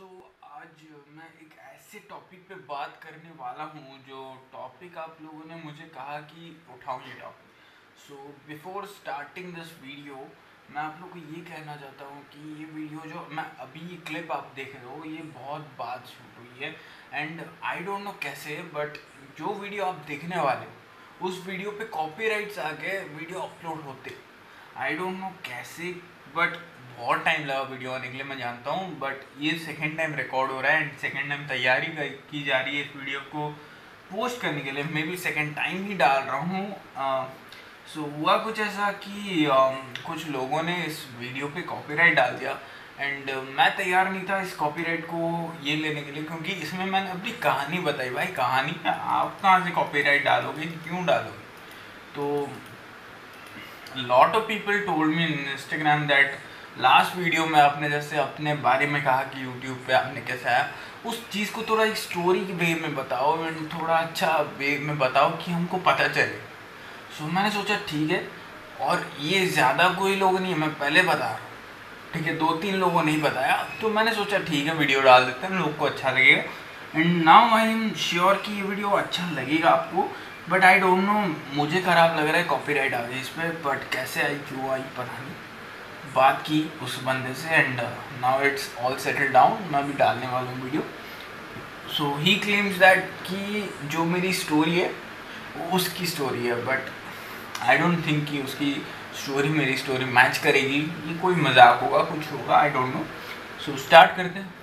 सो आज मैं एक ऐसे टॉपिक पे बात करने वाला हूँ जो टॉपिक आप लोगों ने मुझे कहा कि उठाओ ये topic. So before starting this video मैं आप लोग को ये कहना चाहता हूँ कि ये वीडियो जो मैं अभी ये क्लिप आप देख रहे हो ये बहुत बाद शूट हुई है एंड आई डोंट नो कैसे, बट जो वीडियो आप देखने वाले हो उस वीडियो पे कॉपीराइट्स आ गए वीडियो अपलोड होते। आई डोंट नो कैसे, बट बहुत टाइम लगा वीडियो आने के लिए मैं जानता हूँ, बट ये सेकेंड टाइम रिकॉर्ड हो रहा है एंड सेकेंड टाइम तैयारी की जा रही है इस वीडियो को पोस्ट करने के लिए। मैं भी सेकेंड टाइम ही डाल रहा हूँ। सो हुआ कुछ ऐसा कि कुछ लोगों ने इस वीडियो पे कॉपीराइट डाल दिया एंड मैं तैयार नहीं था इस कॉपीराइट को ये लेने के लिए, क्योंकि इसमें मैंने अपनी कहानी बताई। भाई कहानी आप कहाँ से कॉपीराइट डालोगे, क्यों डालोगे? तो lot of people told me in Instagram that last video में आपने जैसे अपने बारे में कहा कि यूट्यूब पे आपने कैसा है, उस चीज़ को थोड़ा एक स्टोरी के वे में बताओ एंड थोड़ा अच्छा वे में बताओ कि हमको पता चले। सो मैंने सोचा ठीक है, और ये ज़्यादा कोई लोग नहीं है, मैं पहले बता रहा हूँ, ठीक है, 2-3 लोगों ने ही बताया, तो मैंने सोचा ठीक है वीडियो डाल देते हैं, लोग को अच्छा लगेगा। And now I am sure कि ये वीडियो अच्छा लगेगा आपको, बट आई डोंट नो, मुझे ख़राब लग रहा है कॉपीराइट आ गई इस पर, बट कैसे आई क्यों आई पता नहीं। बात की उस बंदे से and now it's all settle down, मैं भी डालने वाला हूँ video. So he claims that कि जो मेरी स्टोरी है वो उसकी स्टोरी है, बट आई डोंट थिंक कि उसकी स्टोरी मेरी स्टोरी मैच करेगी, ये कोई मजाक होगा, कुछ होगा, I don't know. So start करते हैं।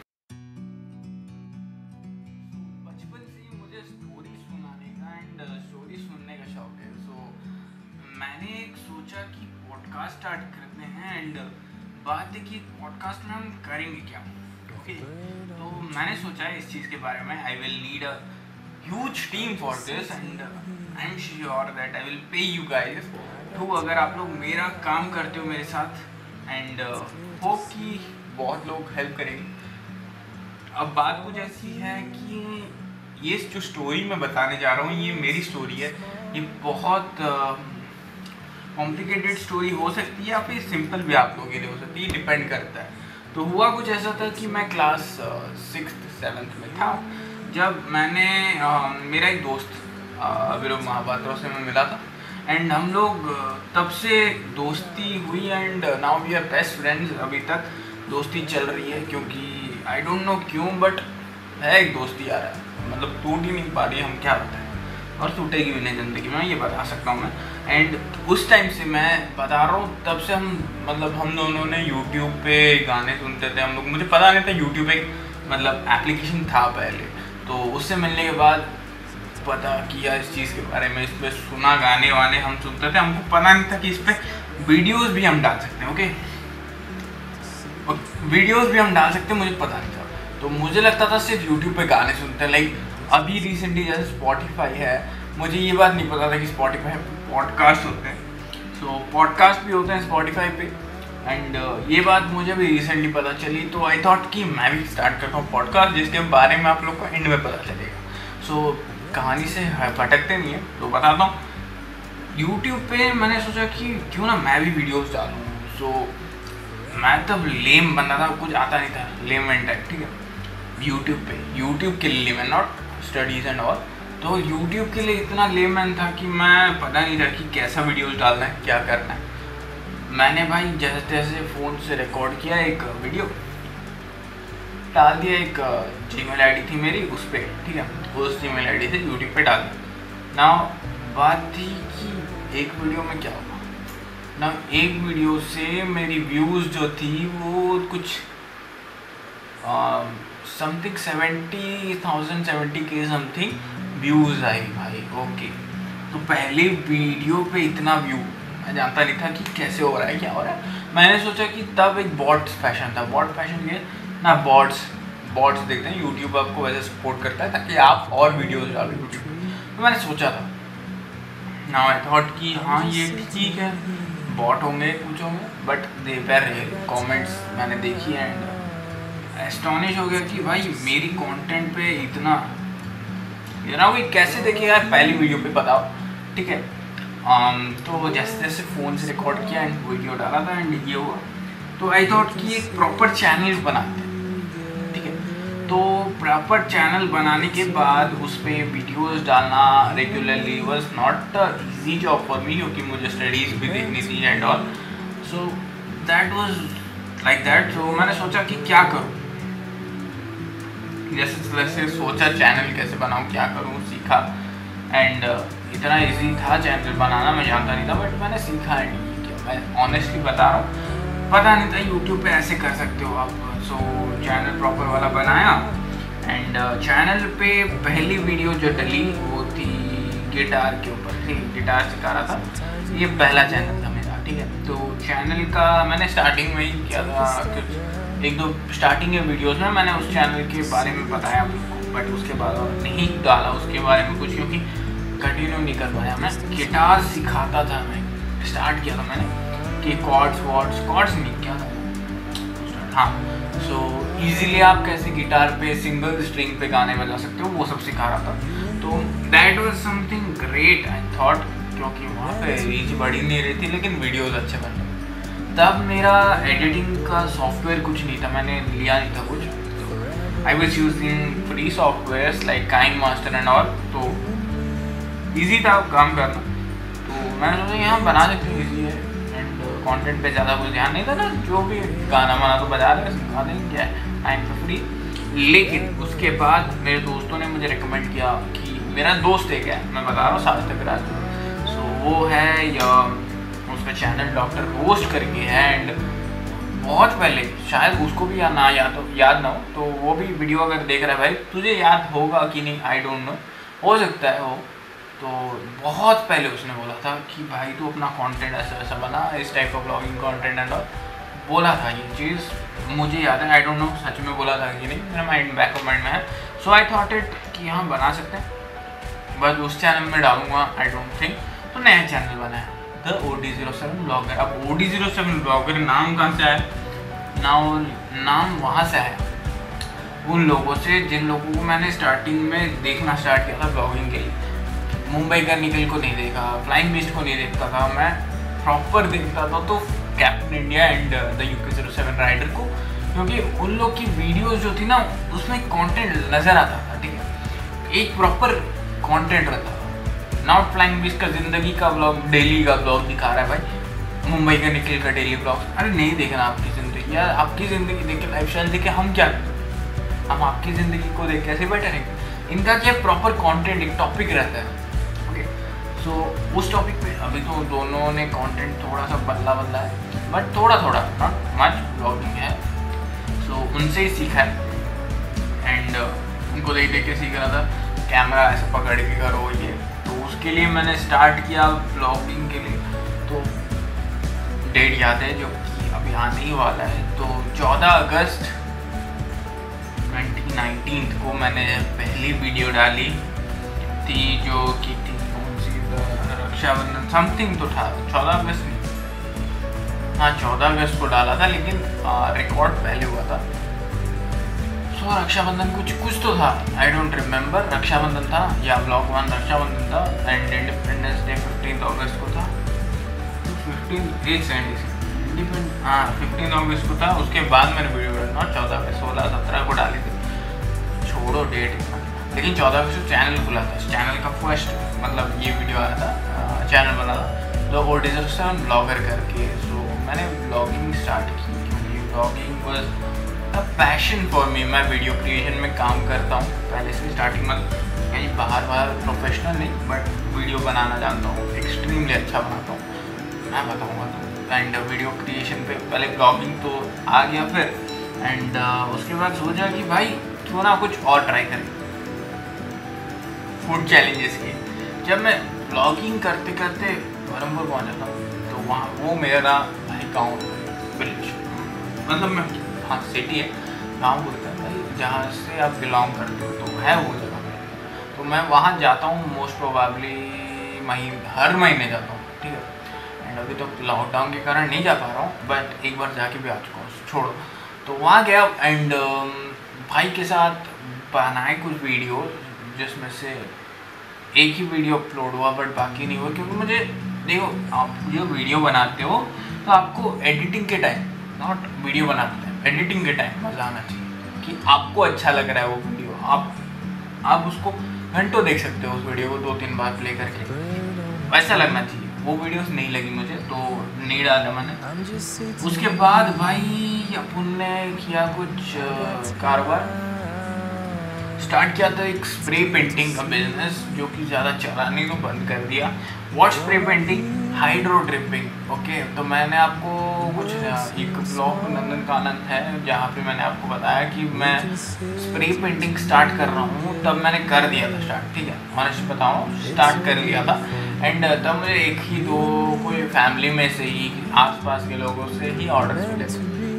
बचपन से ही मुझे स्टोरी सुनाने का एंड स्टोरी सुनने का शौक है। सो मैंने एक सोचा कि पॉडकास्ट स्टार्ट करते हैं एंड बात है कि पॉडकास्ट में हम करेंगे क्या। ओके, तो मैंने सोचा है इस चीज़ के बारे में, I will need a huge team for this and I am sure that I will pay you guys too, अगर आप लोग मेरा काम करते हो मेरे साथ, एंड होप कि बहुत लोग हेल्प करेंगे। अब बात कुछ ऐसी है कि ये जो स्टोरी मैं बताने जा रहा हूँ ये मेरी स्टोरी है। ये बहुत कॉम्प्लिकेटेड स्टोरी हो सकती है या फिर सिंपल भी आप लोगों के लिए हो सकती है, डिपेंड करता है। तो हुआ कुछ ऐसा था कि मैं क्लास 6th-7th में था जब मैंने मेरा एक दोस्त विरोध महापात्रों से मैं मिला था एंड हम लोग तब से दोस्ती हुई and now we are best friends. अभी तक दोस्ती चल रही है, क्योंकि आई डोंट नो क्यों, बट है एक दोस्ती आ रहा है, मतलब टूट ही नहीं पा रही है, हम क्या बताएं, और टूटेगी भी नहीं ज़िंदगी में, ये बता सकता हूँ मैं। एंड उस टाइम से मैं बता रहा हूँ, तब से हम मतलब हम दोनों ने यूट्यूब पे गाने सुनते थे हम लोग। मुझे पता नहीं था यूट्यूब एक मतलब एप्लीकेशन था पहले, तो उससे मिलने के बाद पता किया इस चीज़ के बारे में, इस पर सुना, गाने वाने हम सुनते थे, हमको पता नहीं था कि इस पर वीडियोज़ भी हम डाल सकते हैं। ओके, वीडियोज़ भी हम डाल सकते हैं, मुझे पता नहीं था। तो मुझे लगता था सिर्फ यूट्यूब पे गाने सुनते हैं, लाइक अभी रिसेंटली जैसे स्पॉटिफाई है, मुझे ये बात नहीं पता था कि स्पॉटिफाई पे पॉडकास्ट होते हैं। सो पॉडकास्ट भी होते हैं स्पॉटिफाई पे एंड ये बात मुझे भी रिसेंटली पता चली, तो आई थॉट कि मैं भी स्टार्ट करता हूँ पॉडकास्ट, जिसके बारे में आप लोग को एंड में पता चलेगा। सो कहानी से भटकते नहीं है तो बताता हूँ। यूट्यूब पे मैंने सोचा कि क्यों ना मैं भी वीडियोज़ डालूँ। सो मैं तब लेम बंदा था, कुछ आता नहीं था, लेमैन टाइप, ठीक है। यूट्यूब के लिए layman, not studies and all. तो यूट्यूब के लिए इतना लेमैन था कि मैं पता नहीं था कि कैसा वीडियोज़ डालना है, क्या करना है। मैंने भाई जैसे तैसे फ़ोन से रिकॉर्ड किया, एक वीडियो डाल दिया, एक जीमेल आईडी थी मेरी उस पर, ठीक है, उस जीमेल आईडी से यूट्यूब पे डाल दिया ना। बात थी कि एक वीडियो में क्या हुआ ना, एक वीडियो से मेरी व्यूज़ जो थी वो कुछ समथिंग 70,000 70K समथिंग व्यूज़ आई भाई। ओके, तो पहले वीडियो पे इतना व्यू मैं जानता नहीं था कि कैसे हो रहा है, क्या हो रहा है। मैंने सोचा कि तब एक बॉट फैशन था, बॉट फैशन ये ना, बॉट्स देखते हैं, यूट्यूब आपको वैसे सपोर्ट करता है ताकि आप और वीडियोज़ डालो यूट्यूब पे। तो मैंने सोचा था नाउ आई थॉट कि हाँ ये ठीक है, बॉट होंगे कुछ होंगे, but they were real. Comments मैंने देखी एंड एस्टोनिश हो गया कि भाई मेरी कंटेंट पे इतना, ये ना कोई कैसे देखेगा यार, पहली वीडियो पे बताओ, ठीक है। तो जैसे जैसे फ़ोन से रिकॉर्ड किया एंड वीडियो डाला था एंड ये हुआ, तो आई थॉट कि एक प्रॉपर चैनल बनाते हैं, ठीक तो प्रॉपर चैनल बनाने के बाद उस पर वीडियोज़ डालना regularly was not easy job for me, क्योंकि मुझे स्टडीज़ भी देखनी थी and all. So that was like that. तो मैंने सोचा कि क्या करूँ, जैसे सोचा चैनल कैसे बनाऊँ, क्या करूँ, सीखा। एंड इतना इजी था चैनल बनाना, मैं जानता नहीं था, बट मैंने सीखा। एंड क्या मैं ऑनेस्टली बता रहा हूँ, पता नहीं था यूट्यूब पे ऐसे कर सकते हो आप। सो चैनल प्रॉपर वाला बनाया एंड चैनल पे पहली वीडियो जो डली वो थी गिटार के ऊपर थी, गिटार सिखा रहा था। ये पहला चैनल था मेरा, ठीक है। तो चैनल का मैंने स्टार्टिंग में ही किया था, एक दो स्टार्टिंग के वीडियोस में मैंने उस चैनल के बारे में बताया आपको, बट उसके बाद और नहीं डाला उसके बारे में कुछ, क्योंकि कंटिन्यू नहीं कर पाया। मैं गिटार सिखाता था, मैं स्टार्ट किया था मैंने कि कॉर्ड्स नहीं किया था। हाँ, सो इजीली आप कैसे गिटार पे सिंगल स्ट्रिंग पे गाने बजा सकते हो, वो सब सिखा रहा था। तो that was something great I thought, क्योंकि वहाँ पे रीच बढ़ी नहीं रही थी, लेकिन वीडियोस अच्छे बन रहे। तब मेरा एडिटिंग का सॉफ्टवेयर कुछ नहीं था, मैंने लिया नहीं था कुछ। I was using free softwares like KineMaster and all, तो ईजी था काम करना। तो मैंने सोचा यहाँ बना सकते हैं, ईजी है एंड कंटेंट पे ज़्यादा कुछ ध्यान नहीं था ना, जो भी गाना वाना तो बजा रहे सिखा देंगे, क्या है, टाइम पे फ्री। लेकिन उसके बाद मेरे दोस्तों ने मुझे रिकमेंड किया कि मेरा दोस्त एक है, मैं बता रहा हूँ सार्थक राज, सो वो है, या उसका चैनल डॉक्टर रोस्ट करके है। एंड बहुत पहले, शायद उसको भी याद ना हो, तो वो भी वीडियो अगर देख रहा है भाई, तुझे याद होगा कि नहीं आई डोंट नो, हो सकता है हो। तो बहुत पहले उसने बोला था कि भाई तू अपना कंटेंट ऐसा ऐसा बना, इस टाइप का ब्लॉगिंग कंटेंट एंड ऑल, बोला था। ये चीज़ मुझे याद है, आई डोंट नो सच में बोला था कि नहीं, मेरा माइंड बैक ऑफ माइंड में है। सो आई थॉट इट कि हाँ बना सकते हैं, बस उस चैनल में डालूंगा आई डोंट थिंक। तो नया चैनल बनाया, द OD07 ब्लॉगर। अब OD07 ब्लॉगर नाम कहाँ से आया? नाम वहाँ से आया उन लोगों से जिन लोगों को मैंने स्टार्टिंग में देखना स्टार्ट किया था ब्लॉगिंग के लिए। मुंबई का निकल को नहीं देखा, फ्लाइंग बीस्ट को नहीं देखता था, मैं प्रॉपर देखता था तो Captain India and the UK07 rider को, क्योंकि उन लोग की वीडियोस जो थी ना उसमें कंटेंट नज़र आता था, ठीक है, एक प्रॉपर कंटेंट रहता था। नॉट फ्लाइंग बीस्ट का ज़िंदगी का ब्लॉग, डेली का ब्लॉग दिखा रहा है भाई, मुंबई का निकल का डेली ब्लॉग। अरे नहीं देखना आपकी ज़िंदगी, यार आपकी ज़िंदगी देख के, लाइफ स्टाइल देख के हम क्या करें, हम आपकी ज़िंदगी को देख कैसे बेटर है। इनका क्या प्रॉपर कंटेंट, एक टॉपिक रहता है। सो उस टॉपिक पे अभी तो दोनों ने कंटेंट थोड़ा सा बदला है, बट थोड़ा नॉट मच ब्लॉगिंग है। सो उनसे ही सीखा है एंड उनको देख के सीख रहा था, कैमरा ऐसे पकड़ के करो ये। तो उसके लिए मैंने स्टार्ट किया ब्लॉगिंग के लिए। तो डेट याद है जो कि अभी आने ही वाला है, तो 14 अगस्त 2019 को मैंने पहली वीडियो डाली थी, जो कि रक्षाबंधन समथिंग तो था, 14 अगस्त नहीं, हाँ 14 अगस्त को डाला था, लेकिन रिकॉर्ड पहले हुआ था। सो रक्षाबंधन कुछ तो था, आई डोंट रिमेम्बर, रक्षाबंधन था या ब्लॉग 1 रक्षाबंधन था एंड इंडिपेंडेंस डे 15 अगस्त को था। 15 अगस्त को था। उसके बाद मैंने वीडियो डालना 14 अगस्त 16-17 को डाली थी, छोड़ो डेट इतना। लेकिन 14 अगस्त को चैनल खुला था, चैनल का फर्स्ट मतलब ये वीडियो आया था, चैनल बना था जो OD07 ब्लॉगर करके। सो मैंने ब्लॉगिंग स्टार्ट की, क्योंकि blogging was a passion for me. मैं वीडियो क्रिएशन में काम करता हूँ पहले से, स्टार्टिंग में कहीं बाहर प्रोफेशनल नहीं, बट वीडियो बनाना जानता हूँ, एक्सट्रीमली अच्छा बनाता हूँ, मैं बताऊँगा तो। एंड वीडियो क्रिएशन पे पहले ब्लॉगिंग तो आ गया फिर, एंड उसके बाद सोचा कि भाई क्यों ना कुछ और ट्राई करें, फूड चैलेंजेस की। जब मैं ब्लॉगिंग करते करते बरमपुर पहुँचा था, तो वहाँ वो मेरा भाई गाँव विलेज, मतलब मैं, हाँ सिटी है, गाँव बोलता है भाई, जहाँ से आप बिलोंग करते हो, तो है वो जगह पे। तो मैं वहाँ जाता हूँ मोस्ट प्रोबेबली हर महीने जाता हूँ, ठीक है। एंड अभी तो लॉकडाउन के कारण नहीं जा पा रहा हूँ, बट एक बार जाके भी आ चुका हूँ, छोड़ो। तो वहाँ गया एंड भाई के साथ बनाए कुछ वीडियो, जिसमें से एक ही वीडियो अपलोड हुआ बट बाकी नहीं हुआ, क्योंकि मुझे देखो, आप जो वीडियो बनाते हो तो आपको एडिटिंग के टाइम, नॉट वीडियो बनाते टाइम, एडिटिंग के टाइम मज़ा आना चाहिए कि आपको अच्छा लग रहा है वो वीडियो, आप उसको घंटों देख सकते हो उस वीडियो को 2-3 बार प्ले करके, वैसा लगना चाहिए। वो वीडियोस नहीं लगी मुझे तो नहीं डाला मैंने। उसके बाद भाई अपन ने किया कुछ कारोबार स्टार्ट किया था, एक स्प्रे पेंटिंग का बिजनेस जो कि ज़्यादा चला नहीं तो बंद कर दिया। Wash spray painting, hydro dripping. Okay, तो मैंने आपको कुछ एक ब्लॉग नंदनकानन है जहाँ पे मैंने आपको बताया कि मैं स्प्रे पेंटिंग स्टार्ट कर रहा हूँ, तब मैंने कर दिया था स्टार्ट, ठीक है, ऑनेस्ट बताऊँ स्टार्ट कर लिया था। एंड तब मुझे एक ही दो कोई फैमिली में से ही आसपास के लोगों से ही ऑर्डर्स मिले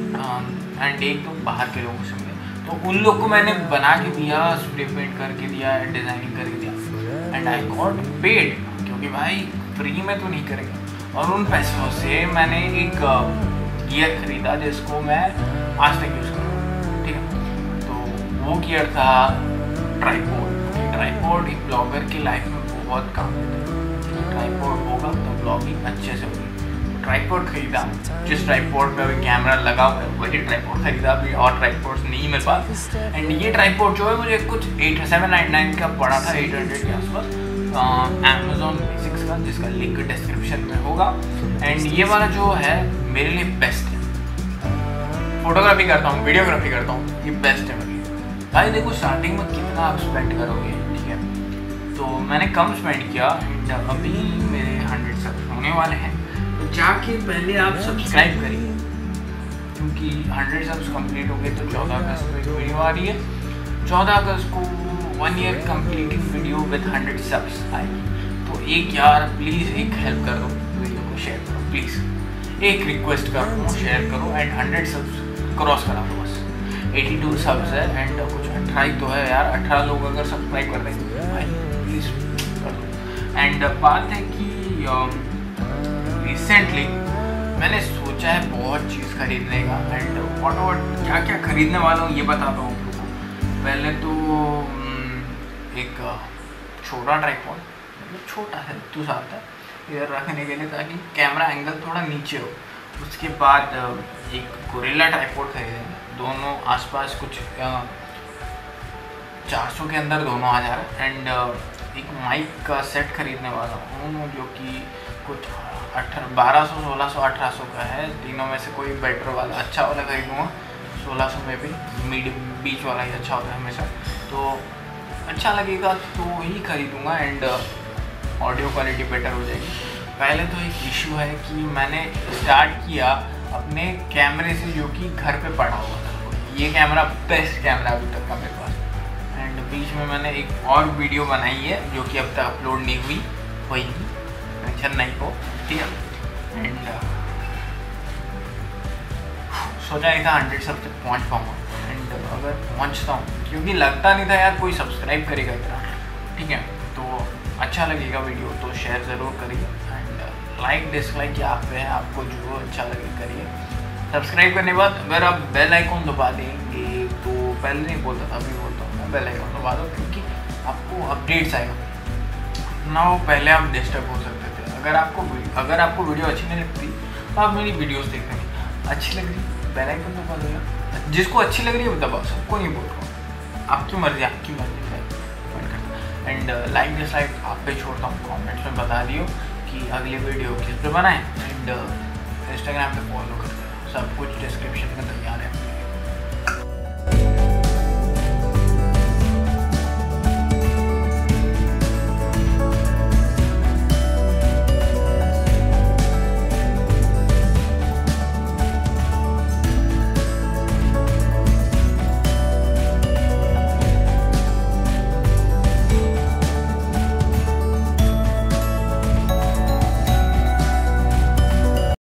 थे एंड एक दो बाहर के लोगों से मिले, तो उन लोग को मैंने बना के दिया, स्प्रे पेंट करके दिया, डिज़ाइनिंग करके दिया एंड आई गॉट पेड, क्योंकि भाई फ्री में तो नहीं करेंगे। और उन पैसों से मैंने एक गियर खरीदा जिसको मैं आज तक यूज़ कर रहा हूँ, ठीक है। तो वो गियर था ट्राइपॉड। ट्राइपॉड एक ब्लॉगर की लाइफ में बहुत काम देता है, ट्राइपॉड होगा तो ब्लॉगिंग अच्छे से होगी। ट्राइपॉड खरीदा, जिस ट्राइपॉड पे अभी कैमरा लगा हुआ है वही ट्राइपॉड खरीदा, अभी और ट्राइपॉड्स नहीं मेरे पास। एंड ये ट्राइपॉड जो है मुझे कुछ 799 का पड़ा था, 800 के आसपास, Amazon बेसिक्स का, जिसका लिंक डिस्क्रिप्शन में होगा। एंड ये वाला जो है मेरे लिए बेस्ट है, फोटोग्राफी करता हूँ, वीडियोग्राफी करता हूँ, ये बेस्ट है मेरे लिए। भाई देखो स्टार्टिंग में कितना आप स्पेंड करोगे, ठीक है, तो मैंने कम स्पेंड किया एंड अभी मेरे 100 सब्सक्राइब होने वाले हैं, तो जाके पहले आप सब्सक्राइब करिए, क्योंकि 100 सब्स कंप्लीट हो गए तो 14 अगस्त को एक वीडियो आ रही है, 14 अगस्त को 1 year completing video with 100 subs आएगी। तो एक यार प्लीज़ एक हेल्प कर दो, वीडियो को शेयर करो प्लीज़, एक रिक्वेस्ट कर दो, शेयर करो एंड 100 सब्स क्रॉस करा दो बस। 82 सब्स है एंड कुछ 18 तो है यार, 18 लोग अगर सब्सक्राइब कर देंगे भाई प्लीज़ कर दो। एंड बात है कि रिसेंटली मैंने सोचा है बहुत चीज़ खरीदने का एंड व्हाट क्या क्या खरीदने वाला हूँ ये बताता हूँ आपको। पहले तो एक छोटा ट्राइपॉड, मतलब छोटा है तो साथ है इधर रखने के लिए ताकि कैमरा एंगल थोड़ा नीचे हो। उसके बाद एक गोरिल्ला ट्राइपॉड खरीदेंगे, दोनों आसपास कुछ 400 के अंदर दोनों आ जा रहा है। एंड एक माइक का सेट खरीदने वाला हूँ जो कि कुछ 1200, 1600, 1800 का है, तीनों में से कोई बेटर वाला अच्छा वाला खरीदूँगा। 1600 में भी मीडियम बीच वाला ही अच्छा होता है हमेशा, तो अच्छा लगेगा तो ही खरीदूँगा एंड ऑडियो क्वालिटी बेटर हो जाएगी। पहले तो एक इशू है कि मैंने स्टार्ट किया अपने कैमरे से जो कि घर पे पड़ा हुआ था, ये कैमरा बेस्ट कैमरा अभी तक का मेरे पास। एंड बीच में मैंने एक और वीडियो बनाई है जो कि अब तक अपलोड नहीं हुई, होगी, टेंशन नहीं हो, ठीक है। एंड सोचा नहीं था 100 सब तक पहुँच पाऊँगा एंड अगर पहुँचता हूँ, क्योंकि लगता नहीं था यार कोई सब्सक्राइब करेगा इतना, ठीक है, तो अच्छा लगेगा वीडियो तो शेयर ज़रूर करिए एंड लाइक डिसलाइक यहाँ पे है, आपको जो अच्छा लगे करिए। सब्सक्राइब करने के बाद अगर आप बेल आइकॉन दबा देंगे तो पहले नहीं बोलता था अभी बोलता हूँ मैं, बेल आइकॉन दबा दो क्योंकि आपको अपडेट्स आएगा ना, वो पहले आप डिस्टर्ब हो सकते थे। अगर आपको वीडियो अच्छी नहीं लगती तो आप मेरी वीडियोस देखते नहीं, अच्छी लग रही बेल आइकन दबा दो, जिसको अच्छी लग रही है वो दबाओ, सबको नहीं बोल रहा हूँ, आपकी मर्जी है कमेंट करना। एंड लाइक डिसलाइक आप पे छोड़ता हूँ, कमेंट्स में बता दियो कि अगली वीडियो किस पे बनाएं एंड इंस्टाग्राम पे फॉलो कर देना, सब कुछ डिस्क्रिप्शन में तैयार है।